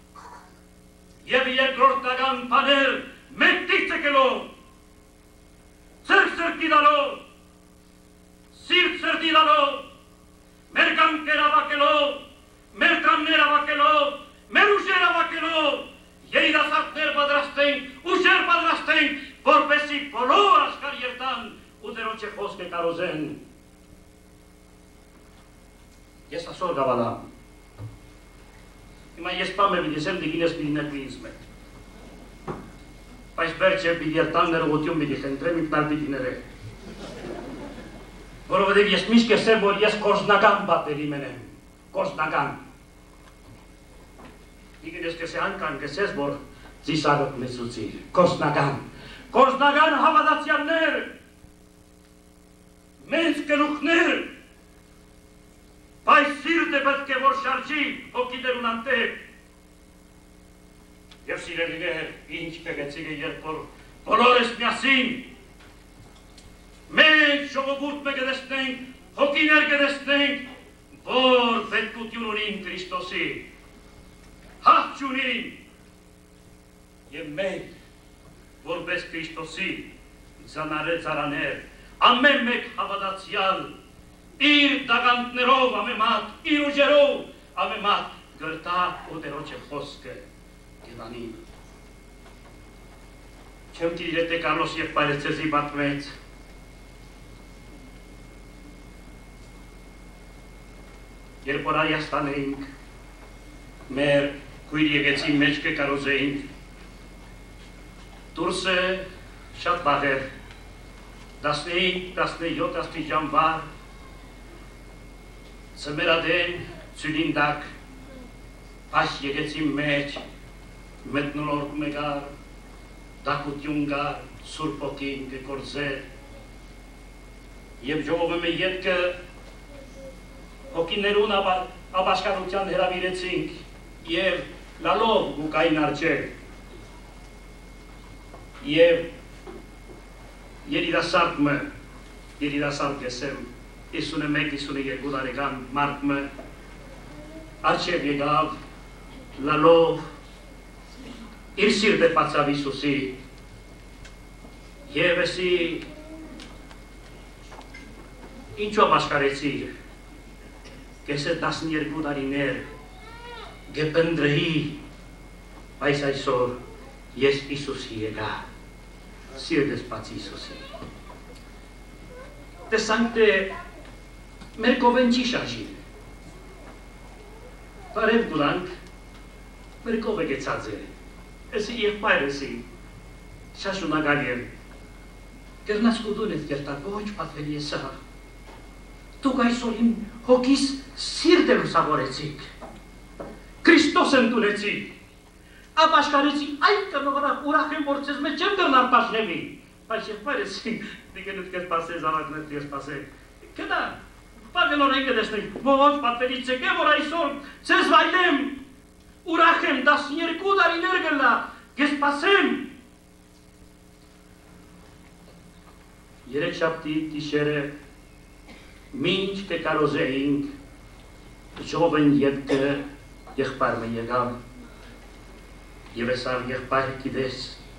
և երկրորդական բաներ մեկ դիցը կելով, ծրկ ծրկի դալով, սիրտ սրտի դալով, մեր կանքեր ավակելով, մեր տաններ ավակելով, մեր ուժեր ավակելով, երիտասարդներ պատրաստենք, ուժեր պատրաստենք, որպեսզի բոլոր աշխարհ երթան ու Տերոջը խոսքը կարոզեն։ Ես այսօր գավալամ։ Հիմա ես պամ եմ դեսեմ դիգինես պիտի նետվի ինձ մեկ։ Բայց վերջը պիտի երթան ներողություն պիտի խնդրեմ ինքնալ պիտի ները։ Որովհետև ես միշտ կեսեմ, որ ես կորզնական բատերի մենեմ, կորզնական։ Դիգինես կեսե անկան կեսես, որ ձիսարոտ մեծուցիր, կորզնական, կորզնական հավատացյալներ, մեծ գլուխներ, բայց սիրտը պետք է որ շարժի հոգիներուն անտեղ։ Եվ սիրելիներ, ինչ կգեցիկ է երբ որ բոլորս միասին մեծ ժողովուրդ մը կտեսնենք, հոգիներ կտեսնենք, որ պետքություն ունին Քրիստոսի, հաղթ ունին և մենք, որպես Քրիստոսի ձանարե ծարաներ, ամեն մեկ հավատացյալ, իր դագանտներով ամեմատ, իր ուժերով ամեմատ գրտա ու Տերոջը խոսքը կենանի։ Չեմ տիրիր եթե Կարլոս եղբայրը ձեզի պատմեց, երբ որ Հայաստան էինք, մեր քույր եկեցի մեջ կկարոզեինք, դուրսը շատ բաղ էր, տասնհինգ, տասնյոթ աստիճան վար, Ձմերադեն, ծյունինդակ, այս եկեցի մեջ, մտնոլորդ մեգար, դակություն գար, սուրբ ոգին կկործեր, և ժողովը ետքը հոգիներուն ապաշխարության հրավիրեցինք և լալով գուկային արջեր և երիտասարդ մը, երիտասարդ կեսեմ, իսունեմեկ իսունեերկու տարեկան մարդ մը արջև եկավ լալով իր սիրտը բացավ Հիսուսի և էսի ինչով աշխարեցիր կեսը տասներկու տարիներ գեպնդրհի, բայց այսօր ես Հիսուսի եկա, սիրտս բացի Հիսուսի։ Տեսանք թե մեր կովեն չի շարժի։ Բարև գուլանք, մեր կովը գեցած է, էսի եղբայր էսի, շաշունակալ եմ, կերնաց կուդուն էտ կերտար, ոչ պատվելի է սա։ Դուք այսօր իմ հոգիս սիրտ է լուսավորեցիք, Քրիստոս ընդունեցիք, ապաշխարեցի այն կնողանախ ուրախ եմ, որ ձեզ մեջ չեմ կրնար պաշնևի, բայց եղբայր էսի, դիգենուտ կես պասե, զավակներ կես պասե, կնա, պագնոր են կտեսնենք, ոչ պատվելի ծեք է, որ այսօր ձեզ վայլեմ, ուրախ եմ, տասներկու տարիներ գլա, կես պասեմ։ Երեքշաբթի գիշերը մինչ կկարոզեինք, ժողովն ետքը եղբայրը եկավ, և էսար եղբայրը գիտես,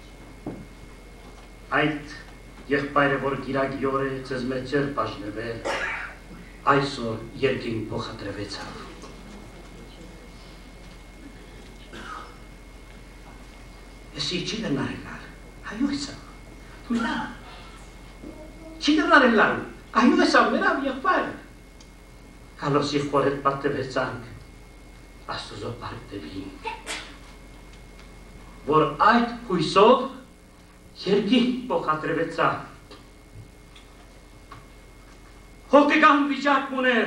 այդ եղբայրը, որ գիրագի օր է ձեզ մեջ էր բաժնվել, այսօր երկին փոխադրվեցավ։ Էսի չի դրնար ելար, հայու էսավ, մենա, չի դրնար ելար, այու էսավ մերավ եղբայրը։ Հալոս եղբոր հետ պատտվեցանք, աստուզո պարտևինք, որ այդ հույսով երկին փոխադրվեցավ։ Հոգեկան վիճակ ուներ,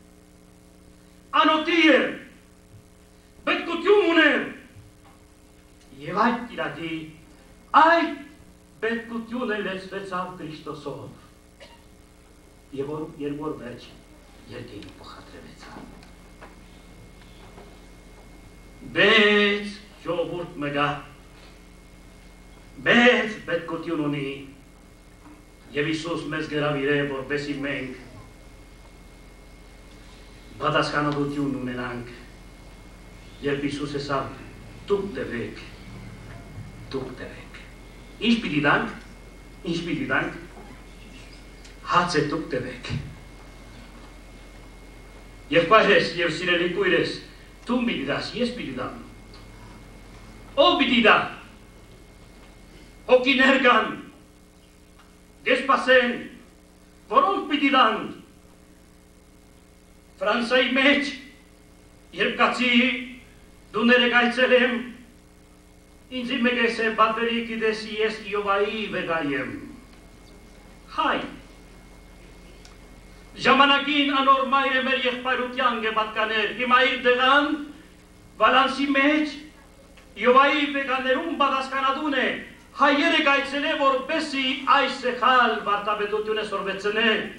անոթի էր, պետքություն ուներ, և այդ կիրակի այդ պետքությունը լեցվեցավ Քրիստոսով, և երբ որ վերջ երկին փոխադրվեցավ։ Բայց ժողովուրդ մը գա, մեծ պետքություն ունի, Եվ Հիսուս մեզ գրավիր է, որպեսի մենք պատասխանատվություն ունենանք, երբ Հիսուս ասավ, դուք տվեք, դուք տվեք։ Ինչ պիտի տանք, ինչ պիտի տանք, հաց է դուք տվեք։ Եղբայրես և սիրելի կույրես, դու պիտի տաս, ես պիտի տամ։ Ով պիտի տա։ Հոգիներ կան, դեսպասեն, որոնք պիտի տան։ Ֆրանսայի մեջ, երբ կացի դու ներկայացել եմ, ինձի մեկ ես է բատվերի գիտեսի ես Իովայի վեգայեմ։ Հայ, ժամանակին անոր մայրը մեր եղբայրության գեպատկաներ, հիմա իր դղան վալանսի մեջ Իովայի վեգաներում պատասխանատուն է, հայերը կայցել է, որպեսի այս սեխալ վարտապետությունը սորվեցնենք։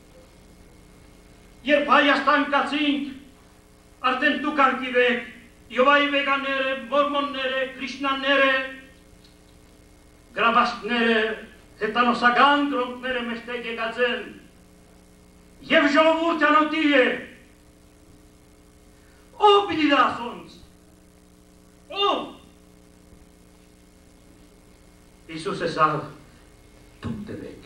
Երբ Հայաստան կացինք, արդեն դուք անկիվեք, Իովայի վեգաները, մորմոնները, կրիշնաները, գրաբաշտները, հետանոսական գրոնքները մեջտեղ եկած են, և ժողովուրդ անոտի է, ով պիտի դա ասոնց, ով, Հիսուս ասավ, դուք տվեք,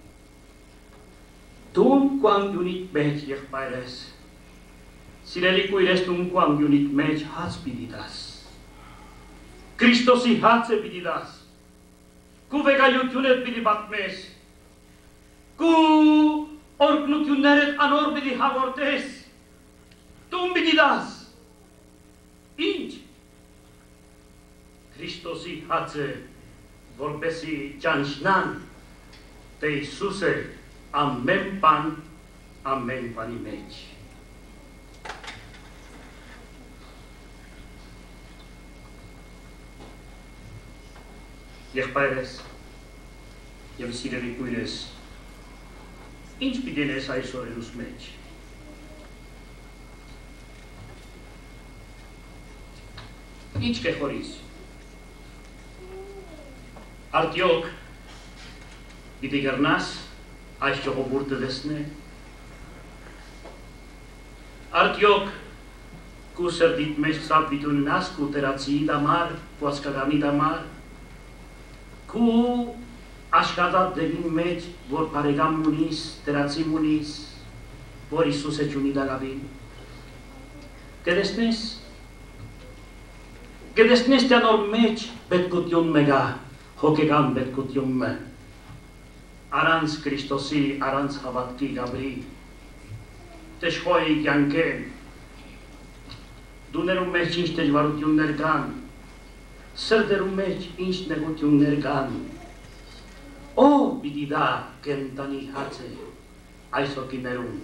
դու կանգյունիտ մեջ եղբայրես, սիրելի կույրես դու կանգյունիտ մեջ հաց պիտի դաս, Քրիստոսի հացը պիտի դաս, կու վեգայությունդ պիտի բատմես, կու օրգնություններդ անոր պիտի հաղորդես, դու պիտի դաս, ինչ, Քրիստոսի հացը որպեսի ճանչնան, թե Հիսուս է ամեն բան, ամեն բանի մեջ։ Եղբայրես և սիրելի կույրես, ինչ պիտենես այս օրերուս մեջ։ Ինչ կեխորիս։ Արդյոք պիտի գռնաս այս ժողովուրդը տեսնել։ Արդյոք քու սրտիդ մեջ ցավ պիտի ունենաս քու տերացի դամար, քու ասկադանի դամար, քու աշխատատեղի մեջ, որ բարեկամ ունիս, տերացի ունիս, որ Հիսուս է ճունի դարավին։ Կտեսնես, կտեսնես տյանոր մեջ պետքություն մեգա, հոգեկան պետքությունը, առանց Քրիստոսի, առանց հավատքի գաբրի, տեշխոյի կյանքեն, դուներում մեջ ինչ դժվարություններ կան, սրտերում մեջ ինչ նեղություններ կան, ով պիտի դա կենտանի հաց է այս հոգիներում,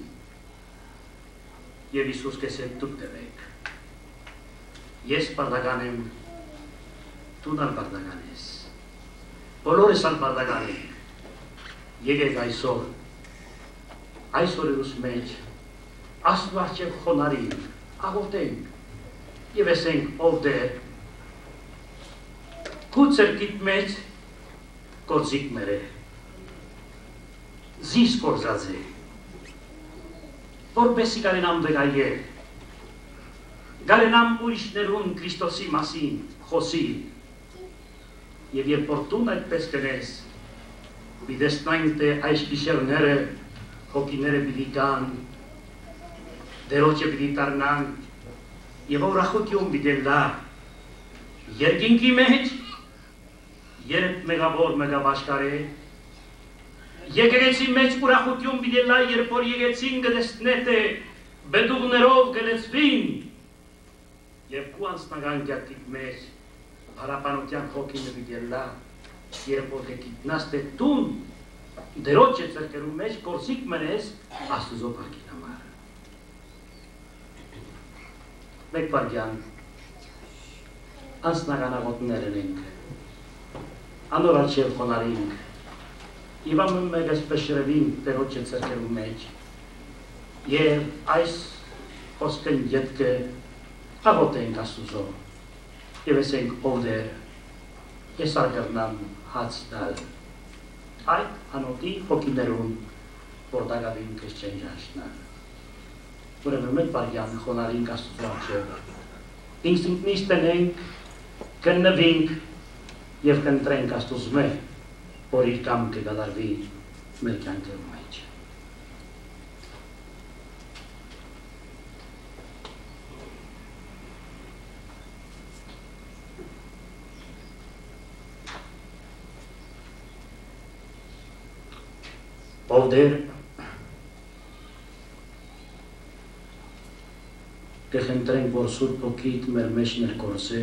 և Հիսուս կեսել դուք տվեք, ես պարտական եմ, դու նար պարտական ես, բոլորս ալ պարտական ենք, եկեք այսօր, այսօրերուս մեջ, Աստված և խոնարին, աղորդենք և ասենք ով դե, քու ցերկիտ մեջ գործիք մեր է, զիս կորզած է, որպեսի գարենամ վեգայել, գարենամ ուրիշներուն Քրիստոսի մասին խոսի, և երբ որ դուն այդպես կնես, պիտեսնանք թե այս գիշերները հոգիները պիտի կան, դերոջը պիտի տարնան, և ուրախություն պիտի լա, երկինքի մեջ, երբ մեգավոր մեգաբաշկար է, եկեղեցի մեջ ուրախություն պիտի լա, երբ որ եկեցին գտեսնետ է, բետուղներով գլեցվին, և կու անցնական գյատիք մեջ, հարապանության հոգինը պիտի լա, երբ որ կգիտնաս թե տուն, դերոջը ծրկերու մեջ կորսիկ մնես Աստուծո բարգին համար։ Մեկ բարգյան, անցնական աղոտներն ենք, անոր աչև խոնարինք, և ամեն մեկ այսպես շրևինք դերոջը ծրկերու մեջ, և այս խոսքն ետքը աղոտենք Աստուծո, և ասենք ով դեր, ես արգրնամ հաց դալ, այդ անոտի հոգիներուն, որ դագավին կես չեն ժաշնան։ Ուրեմն մեկ բարյան խոնարինք աստուծո արջև, ինստինքնից տնենք, կննվինք և կնտրենք աստուծմե, որ իր կամ կգադարվի մեր կյանքը մայջ։ Ով դեր կխնդրենք, որ Սուրբ Հոգիդ մեր մեջ ներկործե,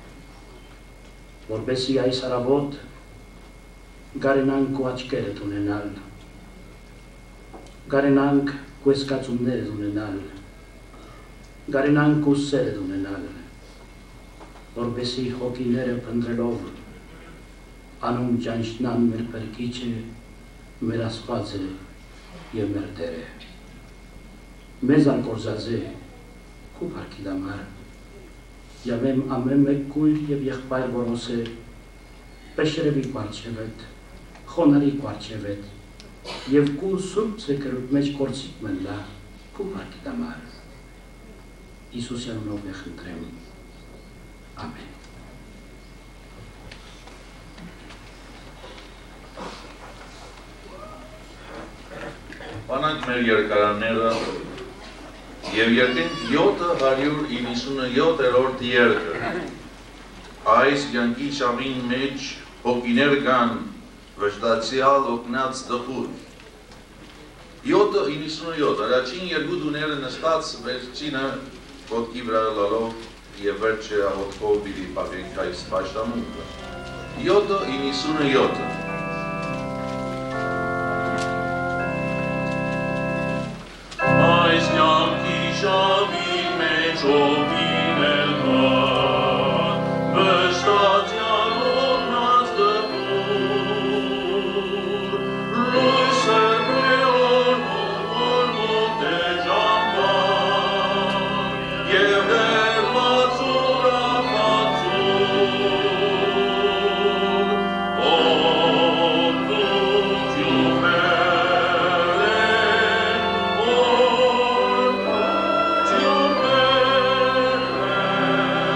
որպեսզի այս առավոտ գարենանք ու աչքերդ ունենալ, գարենանք կեսկացումներդ ունենալ, գարենանք ու սերդ ունենալ, որպեսզի հոգիները փնտրելով անում ճանչնան մեր Փրկիչը, մեր Աստված է և մեր Տեր է։ Մեզ արկորզած է քու փառքի դամար, և եմ ամեն մեկ կույր և եղբայր որոս է, պեշերևի կվարջևետ, խոնարի կվարջևետ, և կու սուրբ ձեկրուտ մեջ կործիկ մնլա, քու փառքի դամար։ Իսուս անունով է խնդրեմ, ամեն։ Բանանք մեր երկարանները և երկենք յոթ հարյուր իննսունյոթերորդ երկը, այս կյանքի շավին մեջ հոգիներ կան վշտացյալ օգնած տխուր։ յոթ իննսունյոթ, առաջին երկու դուները նստած վերջինը ոտքի վրա լալով և վերջը ոտքով բիլի պաղենք այս պաշտամունքը։ յոթ իննսունյոթը Այս կյանքի շավին մեջ հոգիներ կան, վշտացյալ օգնած տխուր, լույսեր բեորնում, որ մոտ է ճամբար, և հերմացուր աղացուր, օգնություն է Thank you.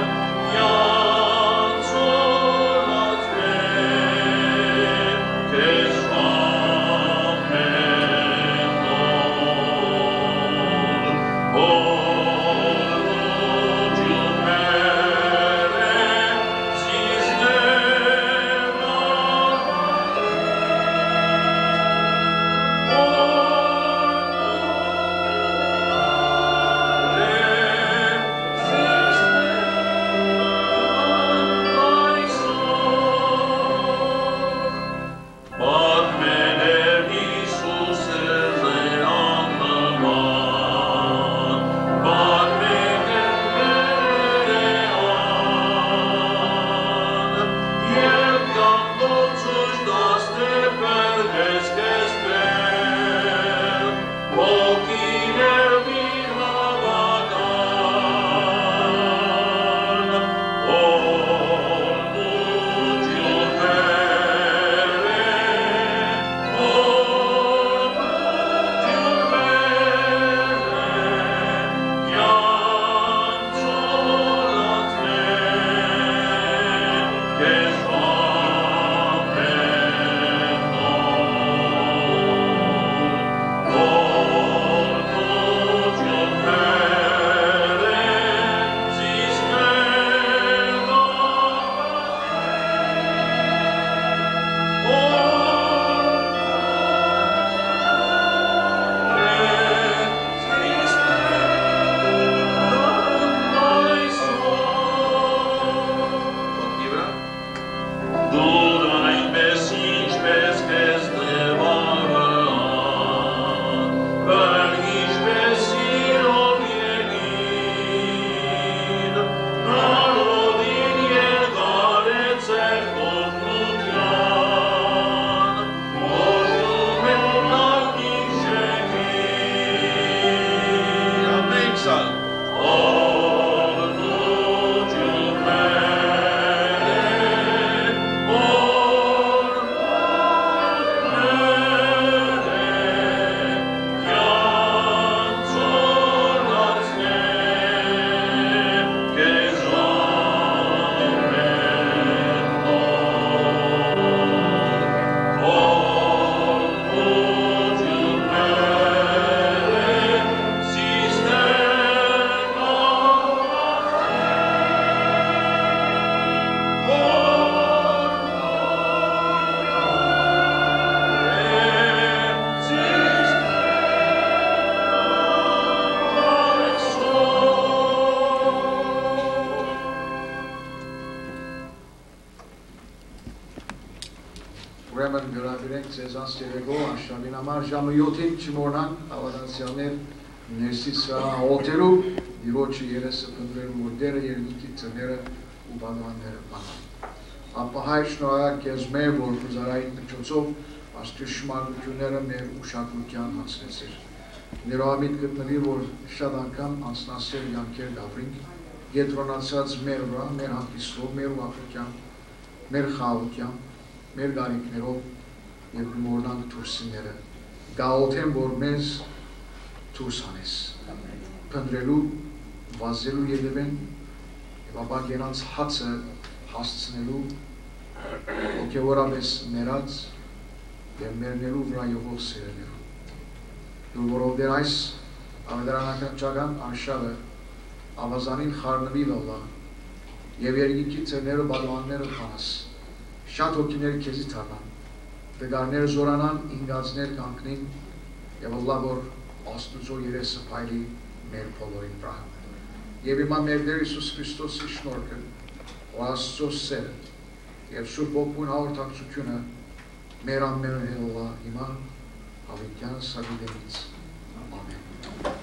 ուրեմն գրավիրենք ձեզանց երեկո արշավին համար ժամը յոթին չմոռանանք հավատացյալներ ներսից աղոթելու Տիրոջը երեսը փնտրելու որ դերը երկնքի ծները ու բանվանները բանան ապա հայր շնորհակալ քեզ մեր որ զարային միջոցով աստուշմարությունները մեր ուշադրության հասնեցիր ներողամիտ գտնվի որ շատ անգամ անցնասեր յանքեր գավրինք գետրոնացած մեր վրա մեր հանգիստով մեր ուղղությամբ մեր խաղությամբ մեր գարիկներով եւ մորնանք դուրսիները գաոթեն որ մեզ դուրս անես փնտրելու վազելու ելևեն եւ ապա գրանց հացը հասցնելու ոգեորապես ներած եւ մերնելու վրա եղող սերելու դու որով դեր այս ավետարանական արշավը ավազանին խառնվի լալա եւ երկինքի ծերները բալվանները խանաս շատ հոգիներ քեզի թարնան դգարները զորանան ինգածներ կանգնին եւ ալլահ որ աստուծո երեսը փայլի մեր բոլորին վրա եւ հիմա մեր Տեր Հիսուս Քրիստոսի շնորհքը ու Աստծո սերը եւ Սուրբ Օգուն հաղորդակցությունը մեր ամենը հիմա հավիտյան սագիդենից ամեն